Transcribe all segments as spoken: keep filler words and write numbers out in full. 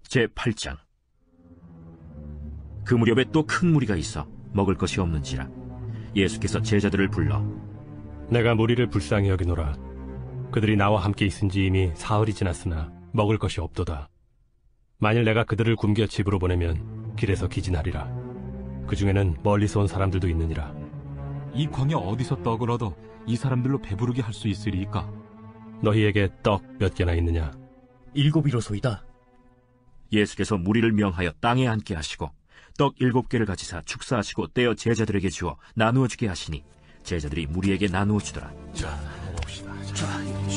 제팔 장. 그 무렵에 또 큰 무리가 있어 먹을 것이 없는지라 예수께서 제자들을 불러 내가 무리를 불쌍히 여기노라. 그들이 나와 함께 있은지 이미 사흘이 지났으나 먹을 것이 없도다. 만일 내가 그들을 굶겨 집으로 보내면 길에서 기진하리라. 그 중에는 멀리서 온 사람들도 있느니라. 이 광야 어디서 떡을 얻어 이 사람들로 배부르게 할 수 있으리이까? 너희에게 떡 몇 개나 있느냐? 일곱이로소이다. 예수께서 무리를 명하여 땅에 앉게 하시고 떡 일곱 개를 가지사 축사하시고 떼어 제자들에게 주어 나누어 주게 하시니 제자들이 무리에게 나누어 주더라. 자, 먹읍시다. 자,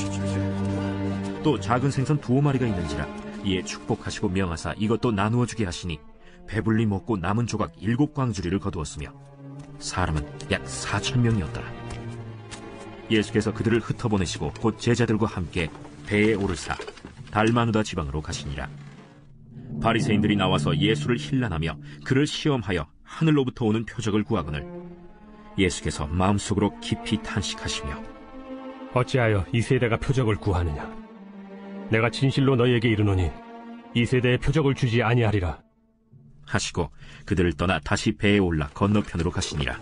또 작은 생선 두어 마리가 있는지라 이에 축복하시고 명하사 이것도 나누어 주게 하시니 배불리 먹고 남은 조각 일곱 광주리를 거두었으며 사람은 약 사천 명이었더라. 예수께서 그들을 흩어보내시고 곧 제자들과 함께 배에 오르사 달마누다 지방으로 가시니라. 바리새인들이 나와서 예수를 힐난하며 그를 시험하여 하늘로부터 오는 표적을 구하거늘 예수께서 마음속으로 깊이 탄식하시며 어찌하여 이 세대가 표적을 구하느냐? 내가 진실로 너희에게 이르노니 이 세대에 표적을 주지 아니하리라 하시고 그들을 떠나 다시 배에 올라 건너편으로 가시니라.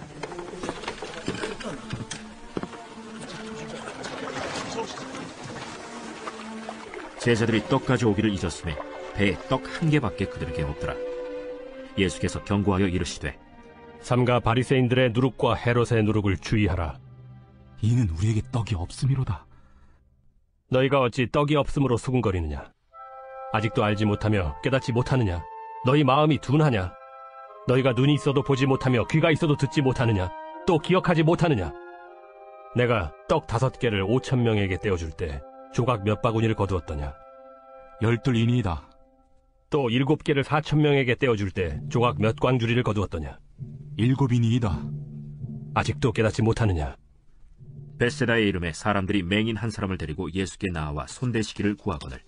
제자들이 떡 가져오기를 잊었으며 배에 떡 한 개밖에 그들에게 없더라. 예수께서 경고하여 이르시되 삼가 바리새인들의 누룩과 헤롯의 누룩을 주의하라. 이는 우리에게 떡이 없음이로다. 너희가 어찌 떡이 없음으로 수군거리느냐? 아직도 알지 못하며 깨닫지 못하느냐? 너희 마음이 둔하냐? 너희가 눈이 있어도 보지 못하며 귀가 있어도 듣지 못하느냐? 또 기억하지 못하느냐? 내가 떡 다섯 개를 오천 명에게 떼어줄 때 조각 몇 바구니를 거두었더냐? 열둘이니이다. 또 일곱 개를 사천 명에게 떼어줄 때 조각 몇 광주리를 거두었더냐? 일곱이니이다. 아직도 깨닫지 못하느냐? 벳세다의 이름에 사람들이 맹인 한 사람을 데리고 예수께 나와 손대시기를 구하거늘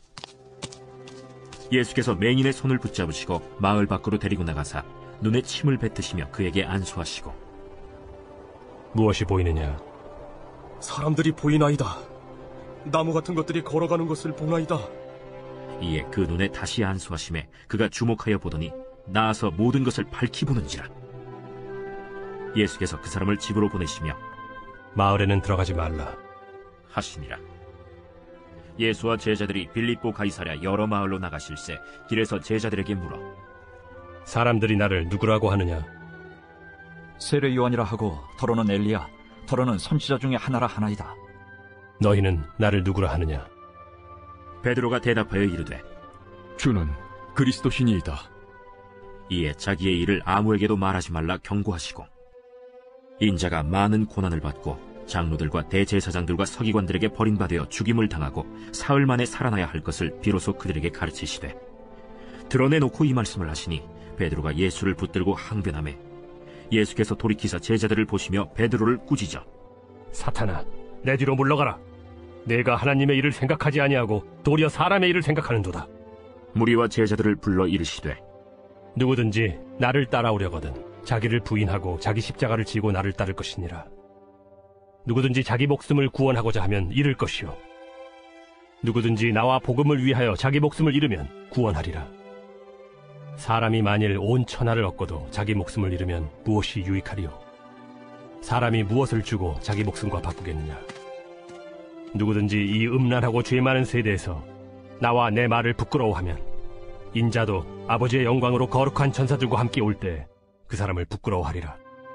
예수께서 맹인의 손을 붙잡으시고 마을 밖으로 데리고 나가사 눈에 침을 뱉으시며 그에게 안수하시고 무엇이 보이느냐? 사람들이 보이나이다. 나무 같은 것들이 걸어가는 것을 보나이다. 이에 그 눈에 다시 안수하심에 그가 주목하여 보더니 나아서 모든 것을 밝히 보는지라. 예수께서 그 사람을 집으로 보내시며 마을에는 들어가지 말라 하시니라. 예수와 제자들이 빌립보 가이사랴 여러 마을로 나가실새 길에서 제자들에게 물어 사람들이 나를 누구라고 하느냐? 세례 요한이라 하고 더러는 엘리야, 더러는 선지자 중에 하나라 하나이다. 너희는 나를 누구라 하느냐? 베드로가 대답하여 이르되 주는 그리스도시니이다. 이에 자기의 일을 아무에게도 말하지 말라 경고하시고 인자가 많은 고난을 받고 장로들과 대제사장들과 서기관들에게 버림받아 죽임을 당하고 사흘 만에 살아나야 할 것을 비로소 그들에게 가르치시되 드러내놓고 이 말씀을 하시니 베드로가 예수를 붙들고 항변하매 예수께서 돌이키사 제자들을 보시며 베드로를 꾸짖어 사탄아, 내 뒤로 물러가라. 내가 하나님의 일을 생각하지 아니하고 도리어 사람의 일을 생각하는도다. 무리와 제자들을 불러 이르시되 누구든지 나를 따라오려거든 자기를 부인하고 자기 십자가를 지고 나를 따를 것이니라. 누구든지 자기 목숨을 구원하고자 하면 잃을 것이요 누구든지 나와 복음을 위하여 자기 목숨을 잃으면 구원하리라. 사람이 만일 온 천하를 얻고도 자기 목숨을 잃으면 무엇이 유익하리요? 사람이 무엇을 주고 자기 목숨과 바꾸겠느냐? 누구든지 이 음란하고 죄 많은 세대에서 나와 내 말을 부끄러워하면 인자도 아버지의 영광으로 거룩한 천사들과 함께 올 때 그 사람을 부끄러워하리라.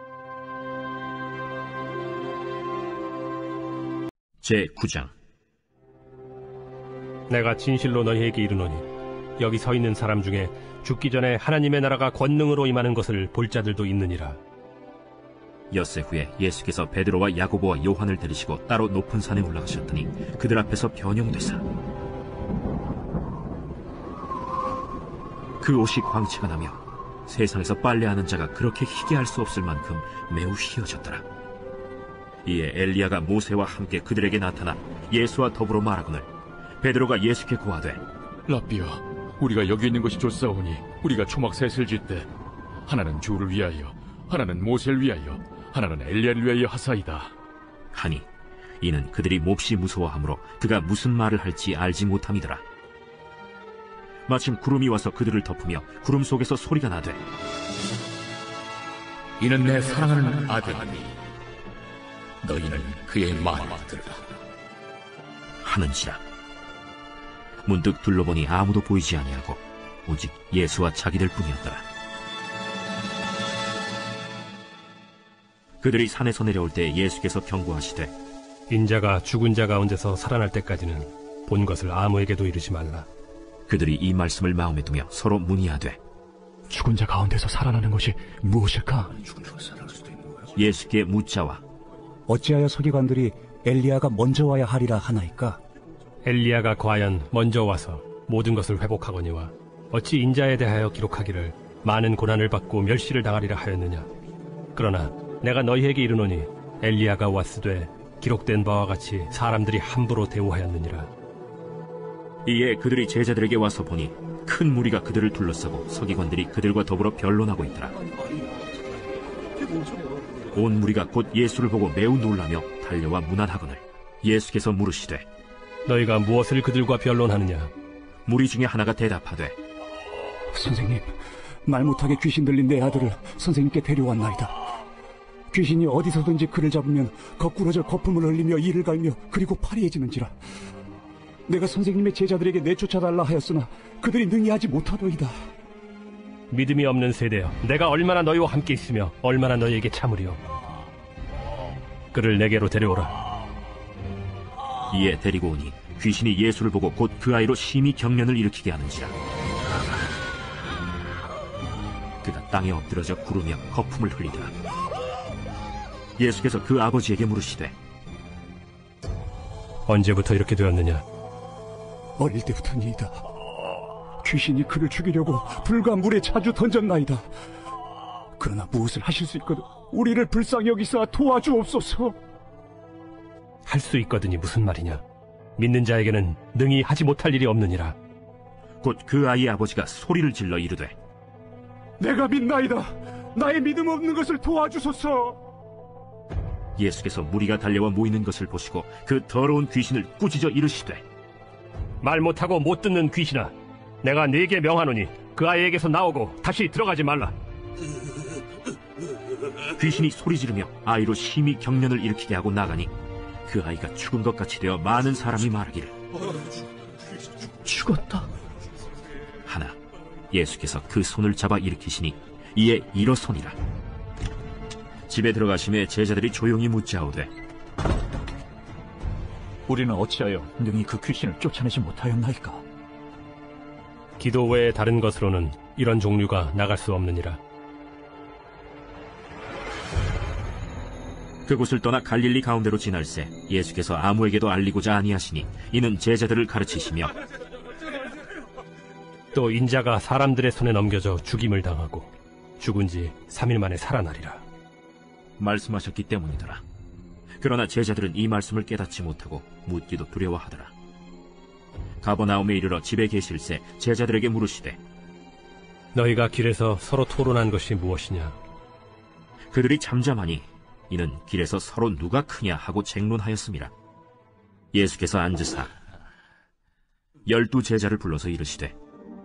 제구 장. 내가 진실로 너희에게 이르노니 여기 서 있는 사람 중에 죽기 전에 하나님의 나라가 권능으로 임하는 것을 볼 자들도 있느니라. 엿새 후에 예수께서 베드로와 야고보와 요한을 데리시고 따로 높은 산에 올라가셨더니 그들 앞에서 변형되사 그 옷이 광채가 나며 세상에서 빨래하는 자가 그렇게 희게 할 수 없을 만큼 매우 희어졌더라. 이에 엘리야가 모세와 함께 그들에게 나타나 예수와 더불어 말하거늘 베드로가 예수께 고하되 랍비여, 우리가 여기 있는 것이 좋사오니 우리가 초막 셋을 짓되 하나는 주를 위하여, 하나는 모세를 위하여, 하나는 엘리야를 위하여 하사이다 하니 이는 그들이 몹시 무서워하므로 그가 무슨 말을 할지 알지 못함이더라. 마침 구름이 와서 그들을 덮으며 구름 속에서 소리가 나되 이는 내 사랑하는 아들이니 너희는 그의 말을 들으라 하는지라. 문득 둘러보니 아무도 보이지 아니하고 오직 예수와 자기들 뿐이었더라. 그들이 산에서 내려올 때 예수께서 경고하시되 인자가 죽은 자 가운데서 살아날 때까지는 본 것을 아무에게도 이르지 말라. 그들이 이 말씀을 마음에 두며 서로 문의하되 죽은 자 가운데서 살아나는 것이 무엇일까? 예수께 묻자와 어찌하여 서기관들이 엘리야가 먼저 와야 하리라 하나이까? 엘리야가 과연 먼저 와서 모든 것을 회복하거니와 어찌 인자에 대하여 기록하기를 많은 고난을 받고 멸시를 당하리라 하였느냐. 그러나 내가 너희에게 이르노니 엘리야가 왔으되 기록된 바와 같이 사람들이 함부로 대우하였느니라. 이에 그들이 제자들에게 와서 보니 큰 무리가 그들을 둘러싸고 서기관들이 그들과 더불어 변론하고 있더라. 온 무리가 곧 예수를 보고 매우 놀라며 달려와 문안하거늘 예수께서 물으시되 너희가 무엇을 그들과 변론하느냐. 무리 중에 하나가 대답하되 선생님, 말 못하게 귀신 들린 내 아들을 선생님께 데려왔나이다. 귀신이 어디서든지 그를 잡으면 거꾸러져 거품을 흘리며 이를 갈며 그리고 파리해지는지라. 내가 선생님의 제자들에게 내쫓아달라 하였으나 그들이 능히 하지 못하더이다. 믿음이 없는 세대여, 내가 얼마나 너희와 함께 있으며 얼마나 너희에게 참으리요. 그를 내게로 데려오라. 이에 데리고 오니 귀신이 예수를 보고 곧 그 아이로 심히 경련을 일으키게 하는지라. 그가 땅에 엎드러져 구르며 거품을 흘리더라. 예수께서 그 아버지에게 물으시되 언제부터 이렇게 되었느냐. 어릴 때부터니이다. 귀신이 그를 죽이려고 불과 물에 자주 던졌나이다. 그러나 무엇을 하실 수 있거든 우리를 불쌍히 여기사 도와주옵소서. 할 수 있거든이 무슨 말이냐. 믿는 자에게는 능히 하지 못할 일이 없느니라. 곧 그 아이의 아버지가 소리를 질러 이르되 내가 믿나이다. 나의 믿음 없는 것을 도와주소서. 예수께서 무리가 달려와 모이는 것을 보시고 그 더러운 귀신을 꾸짖어 이르시되 말 못하고 못 듣는 귀신아, 내가 네게 명하노니 그 아이에게서 나오고 다시 들어가지 말라. 귀신이 소리 지르며 아이로 심히 경련을 일으키게 하고 나가니 그 아이가 죽은 것 같이 되어 많은 사람이 말하기를 죽었다 하나 예수께서 그 손을 잡아 일으키시니 이에 일어서니라. 집에 들어가심에 제자들이 조용히 묻자오되 우리는 어찌하여 능히 그 귀신을 쫓아내지 못하였나이까? 기도 외에 다른 것으로는 이런 종류가 나갈 수 없느니라. 그곳을 떠나 갈릴리 가운데로 지날새 예수께서 아무에게도 알리고자 아니하시니 이는 제자들을 가르치시며 또 인자가 사람들의 손에 넘겨져 죽임을 당하고 죽은 지 삼 일 만에 살아나리라 말씀하셨기 때문이더라. 그러나 제자들은 이 말씀을 깨닫지 못하고 묻기도 두려워하더라. 가버나움에 이르러 집에 계실새 제자들에게 물으시되 너희가 길에서 서로 토론한 것이 무엇이냐. 그들이 잠잠하니 이는 길에서 서로 누가 크냐 하고 쟁론하였음이라. 예수께서 앉으사 열두 제자를 불러서 이르시되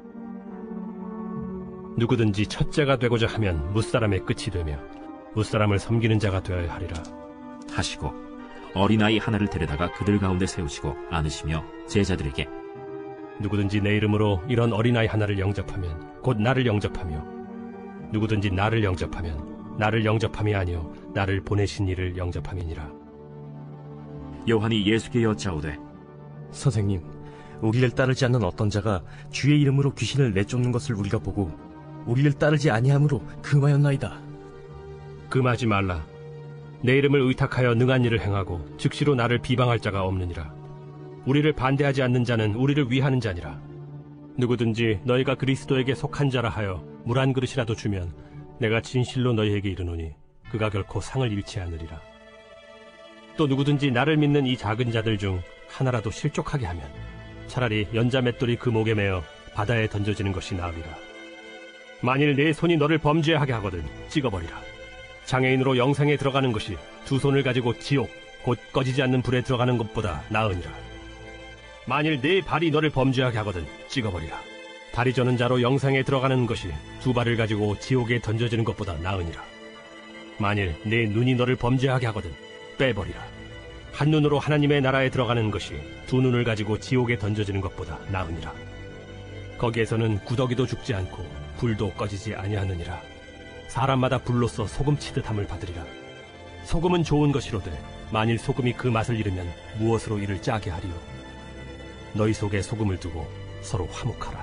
누구든지 첫째가 되고자 하면 무사람의 끝이 되며 무사람을 섬기는 자가 되어야 하리라 하시고 어린아이 하나를 데려다가 그들 가운데 세우시고 안으시며 제자들에게 누구든지 내 이름으로 이런 어린아이 하나를 영접하면 곧 나를 영접하며 누구든지 나를 영접하면 나를 영접함이 아니요 나를 보내신 이를 영접함이니라. 요한이 예수께 여짜오되 선생님, 우리를 따르지 않는 어떤 자가 주의 이름으로 귀신을 내쫓는 것을 우리가 보고 우리를 따르지 아니함으로 금하였나이다. 금하지 말라. 내 이름을 의탁하여 능한 일을 행하고 즉시로 나를 비방할 자가 없느니라. 우리를 반대하지 않는 자는 우리를 위하는 자니라. 누구든지 너희가 그리스도에게 속한 자라 하여 물 한 그릇이라도 주면 내가 진실로 너희에게 이르노니 그가 결코 상을 잃지 않으리라. 또 누구든지 나를 믿는 이 작은 자들 중 하나라도 실족하게 하면 차라리 연자 맷돌이 그 목에 매어 바다에 던져지는 것이 나으리라. 만일 내 손이 너를 범죄하게 하거든 찍어버리라. 장애인으로 영생에 들어가는 것이 두 손을 가지고 지옥 곧 꺼지지 않는 불에 들어가는 것보다 나으니라. 만일 내 발이 너를 범죄하게 하거든 찍어버리라. 다리 저는 자로 영생에 들어가는 것이 두 발을 가지고 지옥에 던져지는 것보다 나으니라. 만일 내 눈이 너를 범죄하게 하거든 빼버리라. 한 눈으로 하나님의 나라에 들어가는 것이 두 눈을 가지고 지옥에 던져지는 것보다 나으니라. 거기에서는 구더기도 죽지 않고 불도 꺼지지 아니하느니라. 사람마다 불로써 소금 치듯 함을 받으리라. 소금은 좋은 것이로되 만일 소금이 그 맛을 잃으면 무엇으로 이를 짜게 하리요. 너희 속에 소금을 두고 서로 화목하라.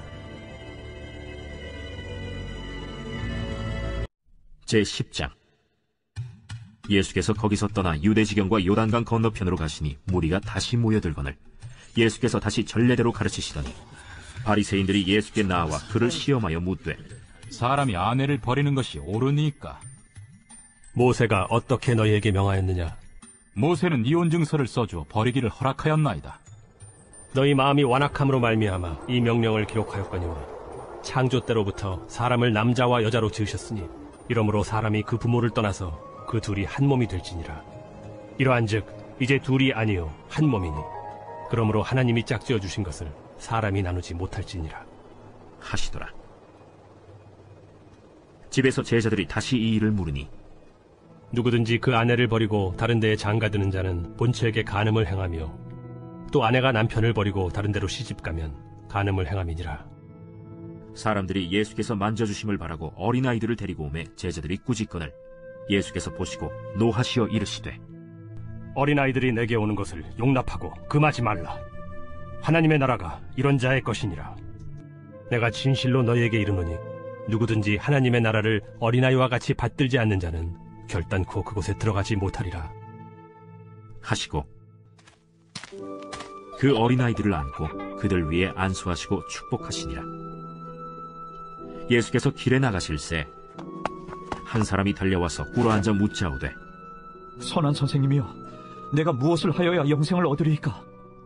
제십 장. 예수께서 거기서 떠나 유대지경과 요단강 건너편으로 가시니 무리가 다시 모여들거늘 예수께서 다시 전례대로 가르치시더니 바리새인들이 예수께 나와 그를 시험하여 묻되 사람이 아내를 버리는 것이 옳으니까? 모세가 어떻게 너희에게 명하였느냐? 모세는 이혼 증서를 써주어 버리기를 허락하였나이다. 너희 마음이 완악함으로 말미암아 이 명령을 기록하였거니와 창조 때로부터 사람을 남자와 여자로 지으셨으니 이러므로 사람이 그 부모를 떠나서 그 둘이 한 몸이 될지니라. 이러한즉 이제 둘이 아니요 한 몸이니 그러므로 하나님이 짝지어 주신 것을 사람이 나누지 못할지니라 하시더라. 집에서 제자들이 다시 이 일을 물으니 누구든지 그 아내를 버리고 다른 데에 장가드는 자는 본처에게 간음을 행하며 또 아내가 남편을 버리고 다른 데로 시집가면 간음을 행함이니라. 사람들이 예수께서 만져주심을 바라고 어린아이들을 데리고 오매 제자들이 꾸짖거늘 예수께서 보시고 노하시어 이르시되 어린아이들이 내게 오는 것을 용납하고 금하지 말라. 하나님의 나라가 이런 자의 것이니라. 내가 진실로 너희에게 이르노니 누구든지 하나님의 나라를 어린아이와 같이 받들지 않는 자는 결단코 그곳에 들어가지 못하리라 하시고 그 어린아이들을 안고 그들 위에 안수하시고 축복하시니라. 예수께서 길에 나가실새 한 사람이 달려와서 꿇어앉아 묻자오되 선한 선생님이여, 내가 무엇을 하여야 영생을 얻으리이까?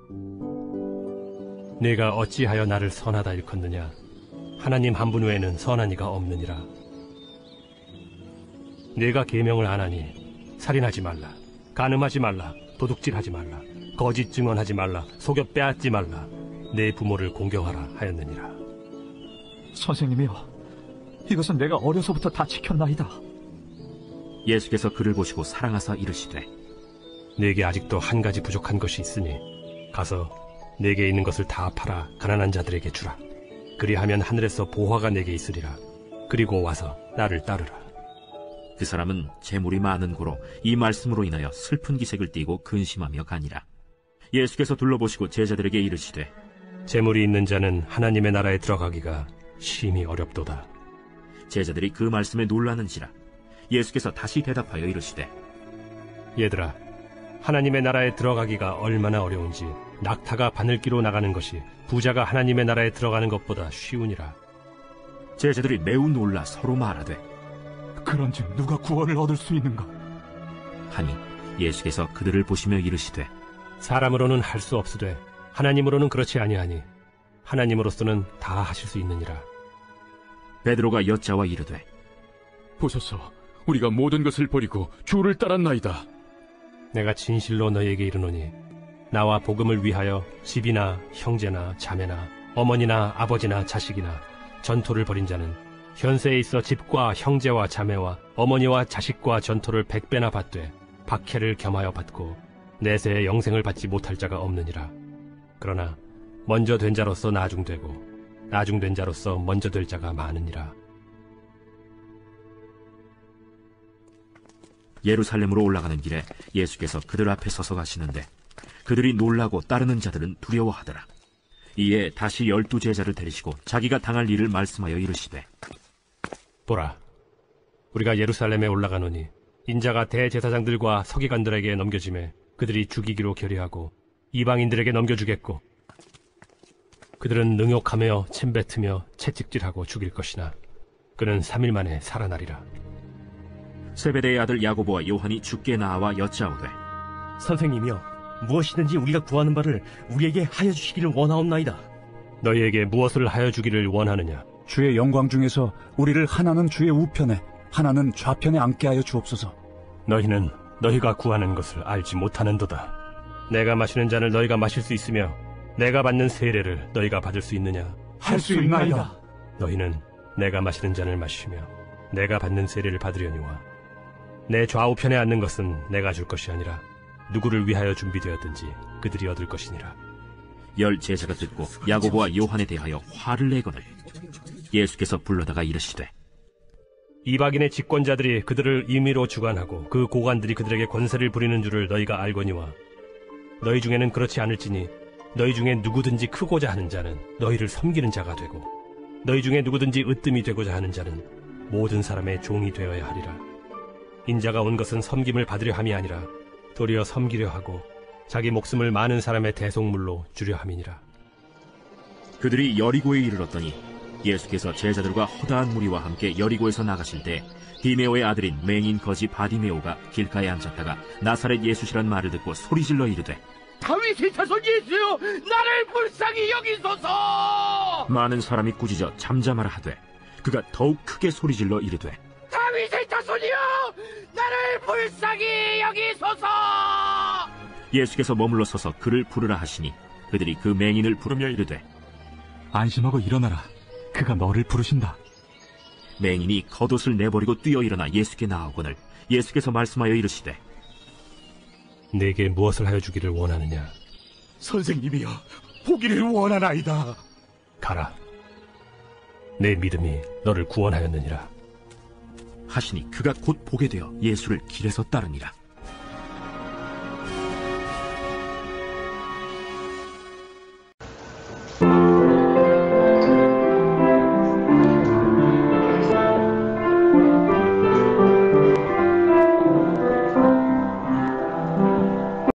네가 어찌하여 나를 선하다 일컫느냐? 하나님 한 분 외에는 선한 이가 없느니라. 네가 계명을 안 하니 살인하지 말라, 간음하지 말라, 도둑질하지 말라, 거짓 증언하지 말라, 속여 빼앗지 말라, 내 부모를 공경하라 하였느니라. 선생님이여, 이것은 내가 어려서부터 다 지켰나이다. 예수께서 그를 보시고 사랑하사 이르시되 네게 아직도 한 가지 부족한 것이 있으니 가서 네게 있는 것을 다 팔아 가난한 자들에게 주라. 그리하면 하늘에서 보화가 네게 있으리라. 그리고 와서 나를 따르라. 그 사람은 재물이 많은 고로 이 말씀으로 인하여 슬픈 기색을 띠고 근심하며 가니라. 예수께서 둘러보시고 제자들에게 이르시되 재물이 있는 자는 하나님의 나라에 들어가기가 심히 어렵도다. 제자들이 그 말씀에 놀라는지라. 예수께서 다시 대답하여 이르시되 얘들아, 하나님의 나라에 들어가기가 얼마나 어려운지 낙타가 바늘기로 나가는 것이 부자가 하나님의 나라에 들어가는 것보다 쉬우니라. 제자들이 매우 놀라 서로 말하되 그런즉 누가 구원을 얻을 수 있는가? 하니 예수께서 그들을 보시며 이르시되 사람으로는 할 수 없으되 하나님으로는 그렇지 아니하니 하나님으로서는 다 하실 수 있느니라. 베드로가 여짜와 이르되 보소서, 우리가 모든 것을 버리고 주를 따랐나이다. 내가 진실로 너희에게 이르노니 나와 복음을 위하여 집이나 형제나 자매나 어머니나 아버지나 자식이나 전토를 벌인 자는 현세에 있어 집과 형제와 자매와 어머니와 자식과 전토를 백배나 받되 박해를 겸하여 받고 내세에 영생을 받지 못할 자가 없느니라. 그러나 먼저 된 자로서 나중되고 나중된 자로서 먼저 될 자가 많으니라. 예루살렘으로 올라가는 길에 예수께서 그들 앞에 서서 가시는데 그들이 놀라고 따르는 자들은 두려워하더라. 이에 다시 열두 제자를 데리시고 자기가 당할 일을 말씀하여 이르시되 보라, 우리가 예루살렘에 올라가노니 인자가 대제사장들과 서기관들에게 넘겨지매 그들이 죽이기로 결의하고 이방인들에게 넘겨주겠고 그들은 능욕하며 침뱉으며 채찍질하고 죽일 것이나 그는 삼 일 만에 살아나리라. 세베대의 아들 야고보와 요한이 주께 나와 여짜오되 선생님이여, 무엇이든지 우리가 구하는 바를 우리에게 하여 주시기를 원하옵나이다. 너희에게 무엇을 하여 주기를 원하느냐? 주의 영광 중에서 우리를 하나는 주의 우편에 하나는 좌편에 앉게 하여 주옵소서. 너희는 너희가 구하는 것을 알지 못하는도다. 내가 마시는 잔을 너희가 마실 수 있으며 내가 받는 세례를 너희가 받을 수 있느냐? 할 수 있나이다. 너희는 내가 마시는 잔을 마시며 내가 받는 세례를 받으려니와 내 좌우편에 앉는 것은 내가 줄 것이 아니라 누구를 위하여 준비되었든지 그들이 얻을 것이니라. 열 제자가 듣고 야고보와 요한에 대하여 화를 내거늘 예수께서 불러다가 이르시되 이방인의 집권자들이 그들을 임의로 주관하고 그 고관들이 그들에게 권세를 부리는 줄을 너희가 알거니와 너희 중에는 그렇지 않을지니 너희 중에 누구든지 크고자 하는 자는 너희를 섬기는 자가 되고 너희 중에 누구든지 으뜸이 되고자 하는 자는 모든 사람의 종이 되어야 하리라. 인자가 온 것은 섬김을 받으려 함이 아니라 도리어 섬기려 하고 자기 목숨을 많은 사람의 대속물로 주려 함이니라. 그들이 여리고에 이르렀더니 예수께서 제자들과 허다한 무리와 함께 여리고에서 나가실 때 디메오의 아들인 맹인 거지 바디메오가 길가에 앉았다가 나사렛 예수시란 말을 듣고 소리질러 이르되 다윗의 자손 예수여, 나를 불쌍히 여기소서. 많은 사람이 꾸짖어 잠잠하라 하되 그가 더욱 크게 소리질러 이르되 다윗의 자손이여, 나를 불쌍히 여기소서. 예수께서 머물러 서서 그를 부르라 하시니 그들이 그 맹인을 부르며 이르되 안심하고 일어나라. 그가 너를 부르신다. 맹인이 겉옷을 내버리고 뛰어 일어나 예수께 나오거늘 예수께서 말씀하여 이르시되 내게 무엇을 하여 주기를 원하느냐? 선생님이여, 보기를 원하나이다. 가라. 내 믿음이 너를 구원하였느니라. 하시니 그가 곧 보게 되어 예수를 길에서 따르니라.